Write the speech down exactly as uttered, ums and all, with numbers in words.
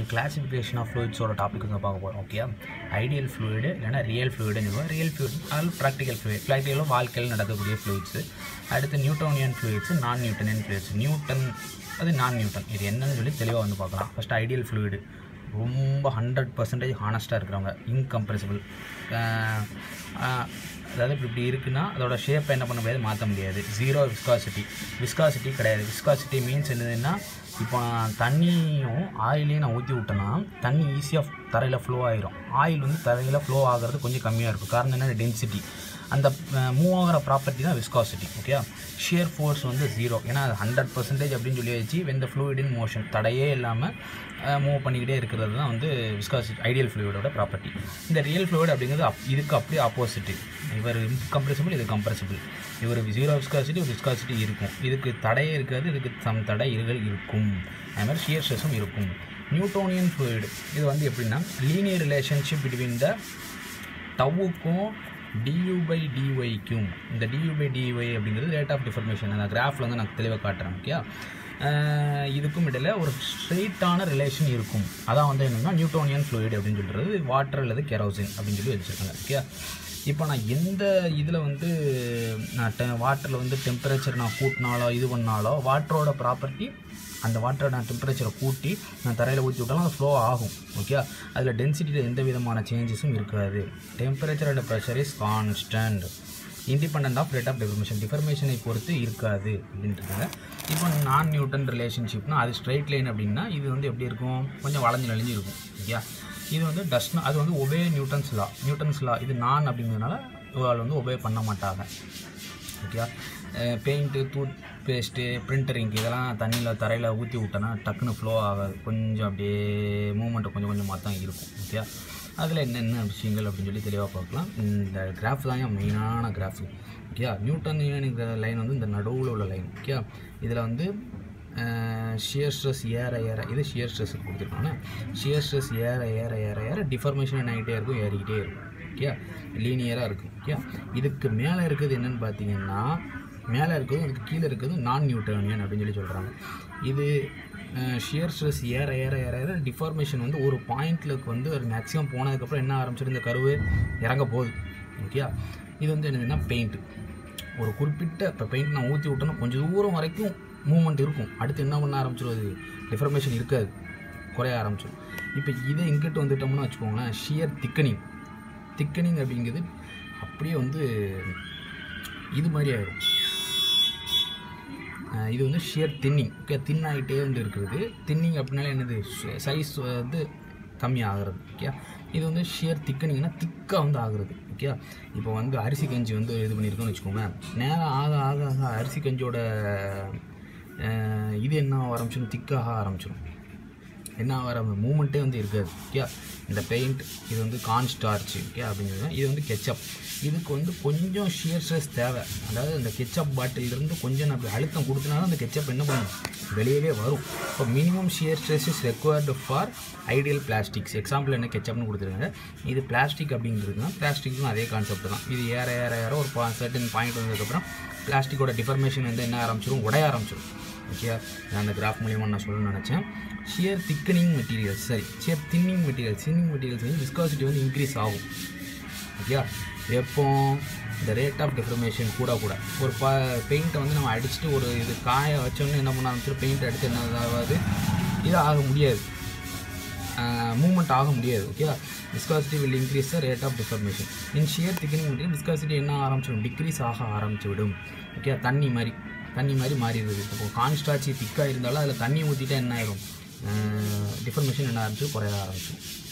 classification of fluids or topic வந்து பார்க்க போறோம். ஓகே, ஐடியல் ஃப்ளூயிட் இல்லைனா ரியல் ஃப்ளூயிட்னு சொல்லுவோம். Real fluid all practical fluid ப்ராக்டிக்கலாக வாழ்க்கையில் நடக்கக்கூடிய ஃப்ளூயிட்ஸு. அடுத்து Newtonian fluids, non Newtonian fluids. Newton அது நான் நியூட்டன், இது என்னன்னு சொல்லி தெளிவாக வந்து பார்க்கலாம். ஃபஸ்ட்டு ஐடியல் ஃப்ளூயிடு ரொம்ப ஹண்ட்ரட் பர்சன்டேஜ் ஹானஸ்ட்டாக இருக்கிறவங்க, இன்கம்ப்ரெசிபிள். அதாவது இப்படி இப்படி இருக்குன்னா அதோட ஷேப்பை என்ன பண்ண முடியாது, மாற்ற முடியாது. ஜீரோ விஸ்காசிட்டி, விஸ்காசிட்டி கிடையாது. விஸ்காசிட்டி மீன்ஸ் என்னதுன்னா, இப்போ நான் தண்ணியும் ஆயிலையும் நான் ஊற்றி விட்டேன்னா தண்ணி ஈஸியாக தரையில் ஃப்ளோ ஆகிரும். ஆயில் வந்து தரையில் ஃப்ளோ ஆகிறது கொஞ்சம் கம்மியாக இருக்கும். காரணம் என்ன, டென்சிட்டி. அந்த மூவ் ஆகிற ப்ராப்பர்ட்டி தான் விஸ்காசிட்டி. ஓகே, ஷியர் ஃபோர்ஸ் வந்து ஜீரோ, ஏன்னா அது ஹண்ட்ரட் பர்சன்டேஜ் அப்படின்னு சொல்லி வச்சு வெந்த ஃப்ளூயிட் இன் மோஷன், தடையே இல்லாமல் மூவ் பண்ணிக்கிட்டே இருக்கிறது தான் வந்து விஸ்காசிட்டி, ஐடியல் ஃப்ளூயிடோட ப்ராப்பர்ட்டி. இந்த ரியல் ஃப்ளூயிட் அப்படிங்கிறது அப் இதுக்கு அப்படியே ஆப்போசிட்டு. இவர் இன்கம்ப்ரெசிபிள், இது கம்ப்ரெசிபிள். இவர் ஜீரோ விஸ்காசிட்டி, விஸ்காசிட்டி இருக்கும். இதுக்கு தடையே இருக்காது, இதுக்கு சம் தடை இருகள் இருக்கும். அது மாதிரி ஷியர் ஸ்ட்ரெஸ்ஸும் இருக்கும். நியூட்டோனியன் ஃப்ளூயிட் இது வந்து எப்படின்னா, லீனியர் ரிலேஷன்ஷிப் பிட்வீன் த டவுக்கும் du by dyக்கும். இந்த du by dy அப்படிங்கிறது ரேட் ஆஃப் டிஃபர்மேஷன். அந்த கிராஃபில் வந்து நான் தெளிவாக காட்டுறேன். ஓகே, இதுக்கும் இடையில ஒரு ஸ்ட்ரெயிட்டான ரிலேஷன் இருக்கும். அதான் வந்து என்னென்னா நியூட்டோனியன் ஃப்ளூயிட் அப்படின்னு சொல்கிறது. வாட்டர் அல்லது கெரோசின் அப்படின்னு சொல்லி வச்சுருக்காங்க. ஓகே, இப்போ நான் எந்த இதில் வந்து நான் டெ வாட்டரில் வந்து டெம்பரேச்சர் நான் கூட்டினாலோ இது பண்ணாலோ வாட்டரோட ப்ராப்பர்ட்டி, அந்த வாட்டரை நான் டெம்பரேச்சரை கூட்டி நான் தரையில் ஊற்றி விட்டாலும் அது ஃப்ளோ ஆகும். ஓகே, அதில் டென்சிட்டியில் எந்த விதமான சேஞ்சஸும் இருக்காது. Temperature and pressure is constant, independent of rate of deformation, டிஃபர்மேஷனை பொறுத்து இருக்காது அப்படின்ட்டுருக்காங்க. இப்போ நான் நியூட்டன் ரிலேஷன்ஷிப்னா அது ஸ்ட்ரைட் லைன் அப்படின்னா இது வந்து எப்படி இருக்கும், கொஞ்சம் வளைஞ்சு நெளிஞ்சு இருக்கும். ஓகே, இது வந்து டஸ்ட்னா அது வந்து obey Newton's law. Newton's law இது நான் அப்படிங்கிறதுனால இவாள் வந்து ஒபே பண்ண மாட்டாங்க. Okay, paint, toothpaste, printer ink இதெல்லாம் தண்ணியில் தரையில் ஊற்றி விட்டோன்னா டக்குன்னு ஃப்ளோ ஆகாது. கொஞ்சம் அப்படியே மூமெண்ட்டு கொஞ்சம் கொஞ்சமாக தான் இருக்கும். ஓகே, அதில் என்னென்ன விஷயங்கள் அப்படின்னு சொல்லி தெளிவாக பார்க்கலாம். இந்த கிராஃப் தான் என் மெயினான கிராஃப். ஓகே, நியூட்டனியனுங்கிற லைன் வந்து இந்த நடுவில் உள்ள லைன். ஓகே, இதில் வந்து ஷியர் ஸ்ட்ரெஸ் ஏற ஏற இது ஷியர் ஸ்ட்ரெஸ் கொடுத்துருக்காங்க. ஷியர் ஸ்ட்ரெஸ் ஏற ஏற ஏற ஏற டிஃபர்மேஷன் என்ன ஆகிட்டே இருக்கும், ஏறிக்கிட்டே இருக்கும். ஓகே, லீனியராக இருக்கும். ஓகே, இதுக்கு மேலே இருக்குது என்னென்னு பார்த்தீங்கன்னா, மேலே இருக்குது அதுக்கு கீழே இருக்குது நான் நியூட்டனியன் அப்படின்னு சொல்லி சொல்கிறாங்க. இது ஷியர் ஸ்ட்ரெஸ் ஏற ஏற ஏற ஏற டிஃபார்மேஷன் வந்து ஒரு பாயிண்ட்டில் வந்து ஒரு மேக்ஸிமம் போனதுக்கப்புறம் என்ன ஆரம்பிச்சிடும், இந்த கருவு இறங்க போகுது. ஓகே, இது வந்து என்னதுன்னா பெயிண்ட்டு. ஒரு குறிப்பிட்ட இப்போ பெயிண்ட் நான் ஊற்றி விட்டோன்னா கொஞ்சம் தூரம் வரைக்கும் மூவ்மெண்ட் இருக்கும். அடுத்து என்ன பண்ண ஆரம்பிச்சிடும், டிஃபார்மேஷன் இருக்காது, குறைய ஆரம்பிச்சிடும். இப்போ இதை இங்கிட்டு வந்துட்டோம்னா வச்சுக்கோங்களேன், ஷியர் திக்கனிங். திக்கனிங் அப்படிங்கிறது அப்படியே வந்து இது மாதிரி ஆகிடும். இது வந்து ஷியர் தின்னிங். ஓகே, தின்னாகிட்டே வந்து இருக்கிறது. தின்னிங் அப்படின்னாலே என்னது, சைஸ் வந்து கம்மி ஆகிறது. ஓகே, இது வந்து ஷியர் திக்கனிங்னா திக்காக வந்து ஆகுறது. ஓகே, இப்போ வந்து அரிசி கஞ்சி வந்து இது பண்ணியிருக்கோன்னு வச்சுக்கோங்க, நேரம் ஆக ஆக ஆக அரிசி கஞ்சியோட இது என்ன ஆரம்பிச்சிடும், திக்காக ஆரம்பிச்சிடும். என்ன ஆகிற மூமெண்ட்டே வந்து இருக்காது. ஓகே, இந்த பெயிண்ட் இது வந்து கார்ன் ஸ்டார்ச். ஓகே, அப்படிங்கிறது இது வந்து கெச்சப். இதுக்கு வந்து கொஞ்சம் ஷியர் ஸ்ட்ரெஸ் தேவை. அதாவது அந்த கெச்சப் பாட்டிலிருந்து கொஞ்சம் நான் அழுத்தம் கொடுத்தனாலும் அந்த கெச்சப் என்ன பண்ணும், வெளியவே வரும். இப்போ minimum shear stress is required for ideal plastics. Example என்ன கெச்சப்னு கொடுத்துருக்காங்க. இது பிளாஸ்டிக் அப்படிங்கிறதுனா பிளாஸ்டிக்கும் அதே கான்செப்ட் தான். இது ஏற ஏற ஏற ஒரு பா சர்டன் பாயிண்ட் வந்ததுக்கப்புறம் பிளாஸ்டிக்கோட டிஃபர்மேஷன் வந்து என்ன ஆரம்பிச்சிடும், உடைய ஆரம்பிச்சிடும். ஓகே, நான் அந்த கிராஃப் மூலியமாக நான் சொல்லணும்னு நினச்சேன். ஷியர் திக்கனிங் மெட்டீரியல்ஸ், சரி shear thinning materials. Thinning materials வந்து விஸ்காசிட்டி வந்து இன்க்ரீஸ் ஆகும். ஓகே, எப்போ இந்த ரேட் ஆஃப் டிஃபர்மேஷன் கூட கூட ஒரு ப பெயிண்ட்டை வந்து நம்ம அடிச்சுட்டு ஒரு இது காய வச்சோன்னு என்ன பண்ண ஆரம்பிச்சிடும், பெயிண்ட் அடித்து என்ன ஆகாது, இது ஆக முடியாது, மூவ்மெண்ட் ஆக முடியாது. Okay, viscosity will increase the rate of deformation. In shear thickening material viscosity என்ன ஆரம்பிச்சிடும், டிக்ரீஸ் ஆக ஆரம்பிச்சு விடும். ஓகே, தண்ணி மாதிரி தண்ணி மாதிரி மாறிடுது. இப்போ கான்ஸ்டாச்சி திக்காக இருந்தாலும் அதில் தண்ணி ஊற்றிட்டா என்ன ஆயிடும், டிஃபர்மேஷன் என்ன ஆரம்பிச்சு குறைய ஆரம்பிச்சிடும்.